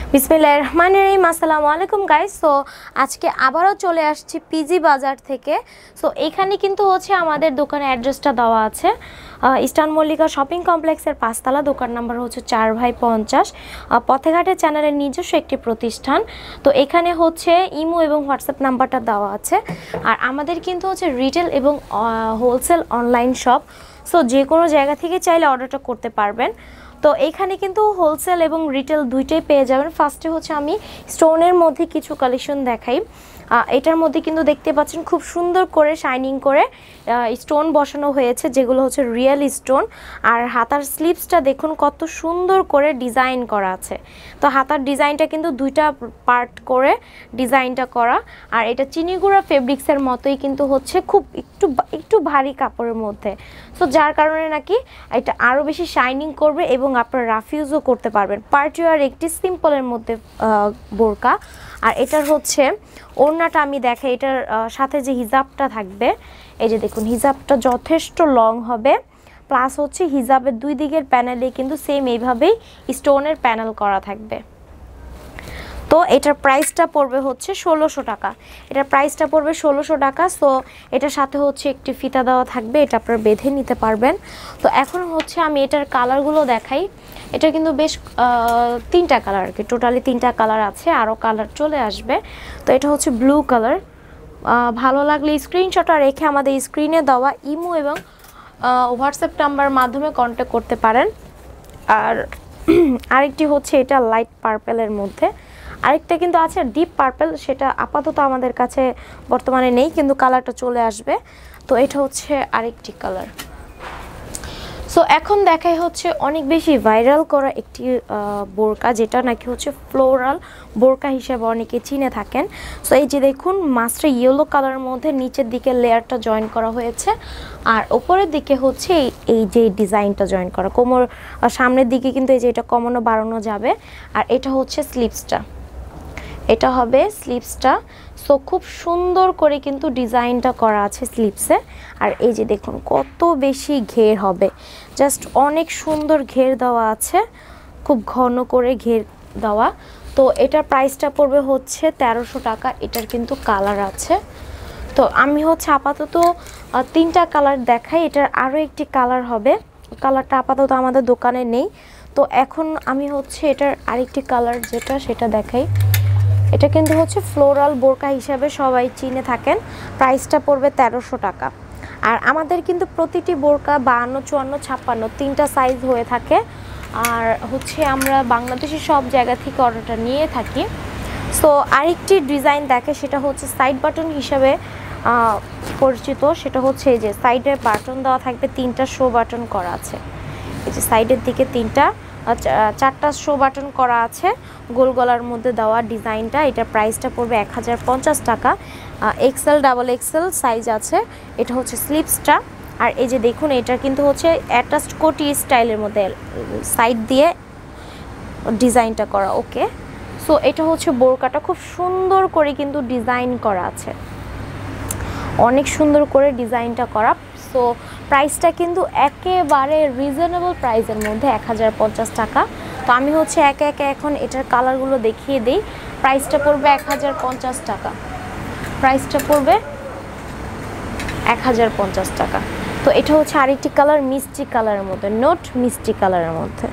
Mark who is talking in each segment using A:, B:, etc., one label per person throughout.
A: বিসমিল্লাহির রহমানির রহিম। আসসালামু আলাইকুম গাইস। সো আজকে আবারও চলে আসছি পিজি বাজার থেকে। সো এখানে কিন্তু হচ্ছে আমাদের দোকানের অ্যাড্রেসটা দেওয়া আছে ইস্টার্ন মল্লিকা শপিং কমপ্লেক্সের 5 তলা, দোকান নাম্বার হচ্ছে 4 বাই 50। পথেঘাটে চ্যানেলের নিজস্ব একটি প্রতিষ্ঠান। তো এখানে হচ্ছে ইমো এবং হোয়াটসঅ্যাপ নাম্বারটা দেওয়া আছে। আর আমাদের কিন্তু হচ্ছে রিটেল এবং হোলসেল অনলাইন শপ। সো যে কোনো জায়গা থেকে চাইলে অর্ডারটা করতে পারবেন। তো এইখানে কিন্তু হোলসেল এবং রিটেল দুইটাই পেয়ে যাবেন। ফার্স্টে হচ্ছে আমি স্টোনের মধ্যে কিছু কালেকশন দেখাই। এটার মধ্যে কিন্তু দেখতে পাচ্ছেন খুব সুন্দর করে শাইনিং করে স্টোন বসানো হয়েছে, যেগুলো হচ্ছে রিয়েল স্টোন। আর হাতার স্লিভসটা দেখুন কত সুন্দর করে ডিজাইন করা আছে। তো হাতার ডিজাইনটা কিন্তু দুইটা পার্ট করে ডিজাইনটা করা। আর এটা চিনিগুড়া ফেব্রিক্সের মতোই কিন্তু হচ্ছে খুব একটু ভারী কাপড়ের মধ্যে। সো যার কারণে নাকি এটা আরও বেশি শাইনিং করবে এবং আপনারা রাফ ইউজও করতে পারবেন। পার্টি আর একটি সিম্পলের মধ্যে বোরকা। আর এটার হচ্ছে ওড়নাটা আমি দেখাই। এটার সাথে যে হিজাবটা থাকবে, এই যে দেখুন হিজাবটা যথেষ্ট লং হবে। প্লাস হচ্ছে হিজাবের দুই দিকের প্যানেলে কিন্তু সেম এইভাবেই স্টোনের প্যানেল করা থাকবে। তো এটার প্রাইসটা পড়বে হচ্ছে 1600 টাকা। এটার প্রাইসটা পড়বে 1600 টাকা। সো এটার সাথে হচ্ছে একটি ফিতা দেওয়া থাকবে, এটা আপনারা বেঁধে নিতে পারবেন। তো এখন হচ্ছে আমি এটার কালারগুলো দেখাই। এটা কিন্তু বেশ 3টা কালার আর কি, টোটালি 3টা কালার আছে, আরও কালার চলে আসবে। তো এটা হচ্ছে ব্লু কালার। ভালো লাগলে স্ক্রিনশটটা রেখে আমাদের স্ক্রিনে দেওয়া ইমো এবং হোয়াটসঅ্যাপ নাম্বার মাধ্যমে কন্ট্যাক্ট করতে পারেন। আর আরেকটি হচ্ছে এটা লাইট পার্পেলের মধ্যে। আরেকটা কিন্তু আছে ডিপ পার্পল, সেটা আপাতত আমাদের কাছে বর্তমানে নেই, কিন্তু কালারটা চলে আসবে। তো এটা হচ্ছে আরেকটি কালার। সো এখন দেখাই হচ্ছে অনেক বেশি ভাইরাল করা একটি বোরকা, যেটা নাকি হচ্ছে ফ্লোরাল বোরকা হিসেবে অনেকে চিনে থাকেন। সো এই যে দেখুন মাস্টার ইয়েলো কালারের মধ্যে নিচের দিকে লেয়ারটা জয়েন করা হয়েছে, আর ওপরের দিকে হচ্ছে এই যে ডিজাইনটা জয়েন করা। কোমর সামনের দিকে কিন্তু এই যে এটা কমানো বাড়ানো যাবে। আর এটা হচ্ছে স্লিভসটা, এটা হবে স্লিভসটা। সো খুব সুন্দর করে কিন্তু ডিজাইনটা করা আছে স্লিভসে। আর এই যে দেখুন কত বেশি ঘের হবে, জাস্ট অনেক সুন্দর ঘের দেওয়া আছে, খুব ঘন করে ঘের দেওয়া। তো এটার প্রাইসটা পড়বে হচ্ছে 1300 টাকা। এটার কিন্তু কালার আছে। তো আমি হচ্ছে আপাতত 3টা কালার দেখাই। এটার আরও একটি কালার হবে, কালারটা আপাতত আমাদের দোকানে নেই। তো এখন আমি হচ্ছে এটার আরেকটি কালার যেটা সেটা দেখাই। এটা কিন্তু হচ্ছে ফ্লোরাল বোরকা হিসাবে সবাই চিনে থাকেন। প্রাইসটা পড়বে 1300 টাকা। আর আমাদের কিন্তু প্রতিটি বোরকা 52, 54, 56 3টা সাইজ হয়ে থাকে। আর হচ্ছে আমরা বাংলাদেশের সব জায়গা থেকে অর্ডারটা নিয়ে থাকি। সো আরেকটি ডিজাইন দেখে, সেটা হচ্ছে সাইড বাটন হিসাবে পরিচিত। সেটা হচ্ছে এই যে সাইডের বাটন দেওয়া থাকবে, 3টা শো বাটন করা আছে। এই যে সাইডের দিকে 4টা শো বাটন করা আছে গোল গলার মধ্যে দেওয়া ডিজাইনটা। এটার প্রাইসটা পড়বে 1050 টাকা। এক্সেল ডাবল এক্সেল সাইজ আছে। এটা হচ্ছে স্লিভসটা। আর এই যে দেখুন এটা কিন্তু হচ্ছে অ্যাটাচড কোটি স্টাইলের মধ্যে সাইড দিয়ে ডিজাইনটা করা। ওকে, সো এটা হচ্ছে বোরকাটা খুব সুন্দর করে কিন্তু ডিজাইন করা আছে, অনেক সুন্দর করে ডিজাইনটা করা। সো প্রাইসটা কিন্তু একেবারে রিজনেবল প্রাইসের মধ্যে 1050 টাকা। তো আমি হচ্ছে একে একে এখন এটার কালারগুলো দেখিয়ে দিই। প্রাইসটা পড়বে 1050 টাকা। প্রাইসটা পড়বে 1050 টাকা। তো এটা হচ্ছে আরেকটি কালার মিষ্টি কালারের মধ্যে, নোট মিষ্টি কালারের মধ্যে।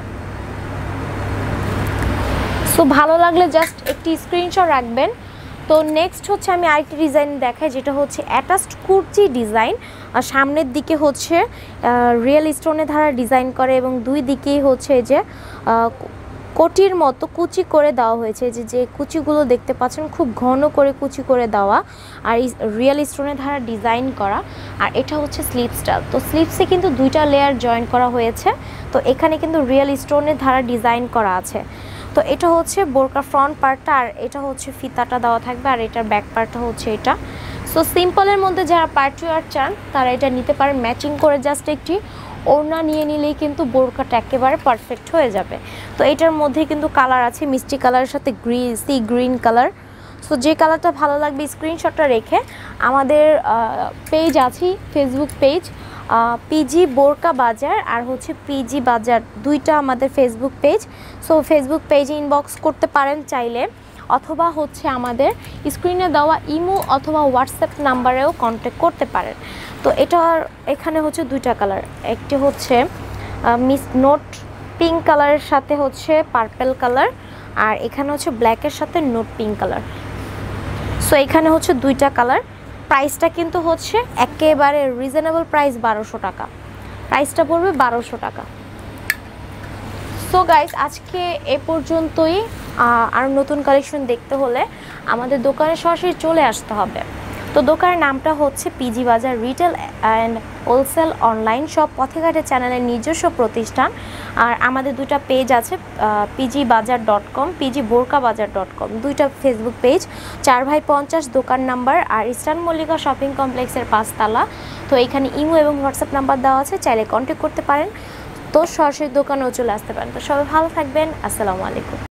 A: সো ভালো লাগলে জাস্ট একটি স্ক্রিনশট রাখবেন। তো নেক্সট হচ্ছে আমি আরেকটি ডিজাইন দেখাই, যেটা হচ্ছে অ্যাটাচড কুর্চি ডিজাইন। আর সামনের দিকে হচ্ছে রিয়েল স্টোনে ধারা ডিজাইন করে এবং দুই দিকেই হচ্ছে এই যে কোটির মতো কুচি করে দেওয়া হয়েছে। যে কুচিগুলো দেখতে পাচ্ছেন খুব ঘন করে কুচি করে দেওয়া, আর রিয়েল স্টোনে ধারা ডিজাইন করা। আর এটা হচ্ছে স্লিভসটা। তো স্লিভসে কিন্তু 2টা লেয়ার জয়েন করা হয়েছে। তো এখানে কিন্তু রিয়েল স্টোনের ধারা ডিজাইন করা আছে। তো এটা হচ্ছে বোরকা ফ্রন্ট পার্টটা, আর এটা হচ্ছে ফিতাটা দেওয়া থাকবে, আর এটার ব্যাক পার্টটা হচ্ছে এটা। সো সিম্পলের মধ্যে যারা পার্টি ওয়্যার চান তারা এটা নিতে পারেন। ম্যাচিং করে জাস্ট একটি ওড়না নিয়ে নিলেই কিন্তু বোরকাটা একেবারে পারফেক্ট হয়ে যাবে। তো এটার মধ্যে কিন্তু কালার আছে, মিষ্টি কালারের সাথে সি গ্রিন কালার। সো যে কালারটা ভালো লাগবে স্ক্রিনশটটা রেখে আমাদের পেজ আছে, ফেসবুক পেজ পিজি বোরকা বাজার আর হচ্ছে পিজি বাজার, দুইটা আমাদের ফেসবুক পেজ। সো ফেসবুক পেজে ইনবক্স করতে পারেন চাইলে, অথবা হচ্ছে আমাদের স্ক্রিনে দেওয়া ইমো অথবা হোয়াটসঅ্যাপ নাম্বারেও কন্ট্যাক্ট করতে পারেন। তো এখানে হচ্ছে দুইটা কালার, একটি হচ্ছে মিস নোট পিঙ্ক কালারের সাথে হচ্ছে পার্পল কালার, আর এখানে হচ্ছে ব্ল্যাকের সাথে নোট পিঙ্ক কালার। সো এখানে হচ্ছে দুইটা কালার। প্রাইসটা কিন্তু হচ্ছে একেবারে রিজনেবল প্রাইস, 1200 টাকা। প্রাইসটা পড়বে 1200 টাকা। সো গাইস, আজকে এ পর্যন্তই। আর নতুন কালেকশন দেখতে হলে আমাদের দোকানে সরাসরি চলে আসতে হবে। তো দোকানের নামটা হচ্ছে PG Bazar retail and wholesale online shop, পথেঘাটে চ্যানেলের নিজস্ব প্রতিষ্ঠান। আর আমাদের দুটা পেজ আছে, pgbazaar.com, pgborkabazaar.com, দুইটা ফেসবুক পেজ। 4 ভাই 50 দোকান নাম্বার, আর ইস্টার্ন মল্লিকা শপিং কমপ্লেক্সের 5 তলা। তো এখানে ইমো এবং হোয়াটসঅ্যাপ নাম্বার দেওয়া আছে, চাইলে কন্ট্যাক্ট করতে পারেন। তো সরাসরি দোকানেও চলে আসতে পারেন। তো সবাই ভালো থাকবেন, আসসালামু আলাইকুম।